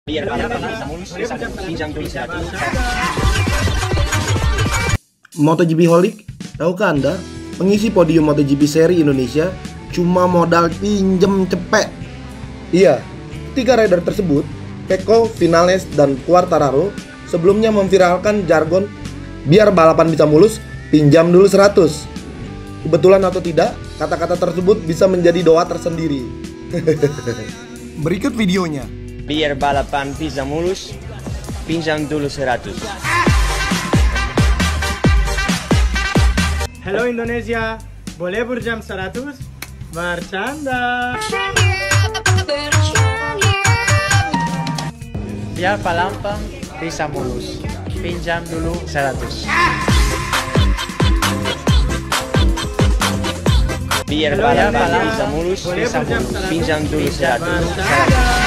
Biar balapan bisa mulus, pinjam dulu 100. MotoGP Holic, tahukah Anda, pengisi podium MotoGP seri Indonesia cuma modal pinjem cepet. Iya, 3 rider tersebut, Pecco, Vinales, dan Quartararo, sebelumnya memviralkan jargon biar balapan bisa mulus, pinjam dulu 100. Kebetulan atau tidak, kata-kata tersebut bisa menjadi doa tersendiri. Berikut videonya. Biar balapan bisa mulus, pinjam dulu 100. Halo Indonesia, boleh berjam 100? Bercanda. Biar balapan bisa mulus, pinjam dulu 100. Biar balapan bisa mulus, pinjam dulu 100.